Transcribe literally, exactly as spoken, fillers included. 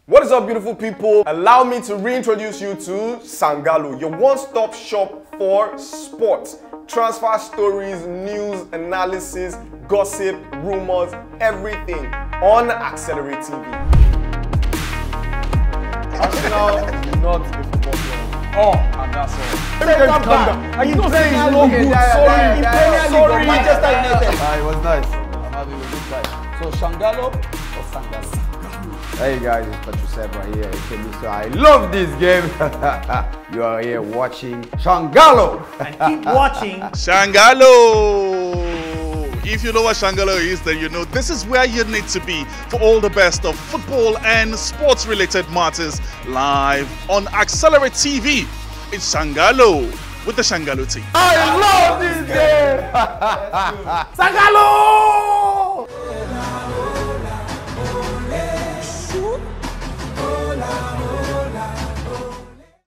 What is up, beautiful people? Allow me to reintroduce you to Sangalooo, your one-stop shop for sports. Transfer stories, news, analysis, gossip, rumors, everything on Accelerate T V. Arsenal is not a football club. Oh, and that's all. Let me calm down. I don't say it's no good. Sorry, sorry. Manchester United. Ah, it was nice. I'm happy with this guy. So Sangalooo or Sangalooo? Hey guys, it's Patrick right here. So I love this game. You are here watching Sangalooo. And keep watching Sangalooo. If you know what Sangalooo is, then you know this is where you need to be for all the best of football and sports related matters live on Accelerate T V. It's Sangalooo with the Sangalooo team. I love this game. Sangalooo!